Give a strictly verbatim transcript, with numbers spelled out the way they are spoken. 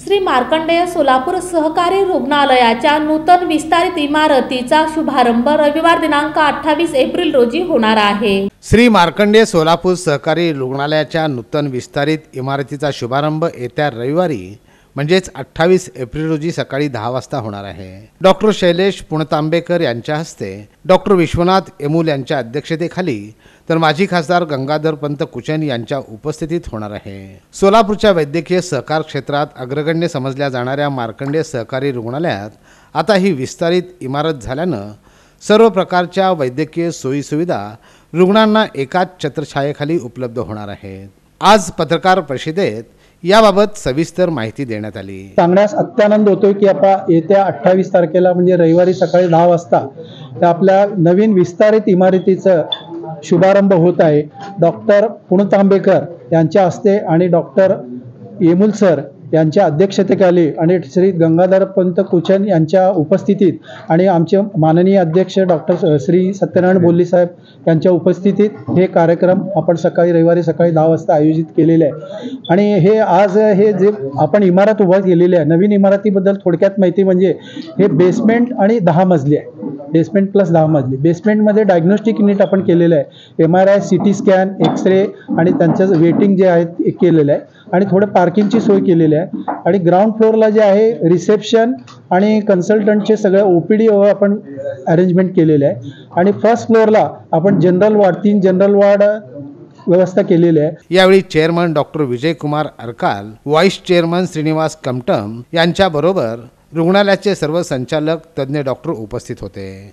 श्री मार्कंडेय सोलापूर सहकारी रुग्णालयाच्या नूतन विस्तारित इमारतीचा शुभारंभ रविवार दिनांक अठ्ठावीस एप्रिल रोजी होणार आहे। श्री मार्कंडेय सोलापूर सहकारी रुग्णालयाच्या नूतन विस्तारित इमारतीचा शुभारंभ येत्या रविवारी म्हणजेच अठ्ठावीस एप्रिल रोजी सकाळी दहा वाजता होणार आहे। डॉक्टर शैलेश पुणतांबेकर यांच्या हस्ते डॉक्टर विश्वनाथ एमूल यांच्या अध्यक्षतेखाली तर माजी खासदार गंगाधरपंत कुचन यांच्या उपस्थितीत होणार आहे। सोलापूरच्या वैद्यकीय सहकार क्षेत्रात अग्रगण्य समजल्या जाणाऱ्या मार्कंडेय सहकारी रुग्णालयात आता ही विस्तारित इमारत झाल्यानं सर्व प्रकारच्या वैद्यकीय सोयी सुविधा रुग्णांना एकाच छत्रछायेखाली उपलब्ध होणार आहेत। आज पत्रकार परिषदेत याबाबत सविस्तर माहिती देण्यात आली। सांगण्यास अत्यानंद होतोय की आपण येत्या अठ्ठावीस तारखेला म्हणजे रविवारी सकाळी दहा वाजता आपल्या नवीन विस्तारित इमारतीचा शुभारंभ होत आहे। डॉक्टर पुणतांबेकर यांच्या हस्ते आणि डॉक्टर एमूल सर यांच्या अध्यक्षतेखाली आणि श्री गंगाधरपंत कुचन यांच्या उपस्थितीत आणि आमचे माननीय अध्यक्ष डॉक्टर श्री सत्यनारायण बोल्ली साहेब यांच्या उपस्थितीत हे कार्यक्रम आपण सकाळी रविवारी सकाळी दहा वाजता आयोजित केलेले आहे। आणि हे आज हे जे आपण इमारत उभा केलेली आहे, नवीन इमारतीबद्दल थोडक्यात माहिती म्हणजे हे बेसमेंट आणि दहा मजली आहे। बेसमेंट प्लस दहा मजली। बेसमेंटमध्ये डायग्नोस्टिक युनिट आपण केलेलं आहे, M R I, C T scan, x ray आणि त्यांचं वेटिंग जे आहे ते केलेलं आहे आणि थोडं पार्किंगची सोय केलेली आहे। आणि ग्राउंड फ्लोअरला जे आहे रिसेप्शन आणि कन्सल्टंटचे सगळे ओ पी डी आपण अरेंजमेंट केलेले आहे आणि फर्स्ट फ्लोअरला आपण जनरल वॉर्ड तीन जनरल वॉर्ड व्यवस्था केलेली आहे। यावेळी chairman doctor Vijay Kumar Arkal, vice chairman Shrinivas Kamtam यांच्या बरोबर रुग्णालयाचे सर्व संचालक तज्ञ डॉक्टर उपस्थित होते।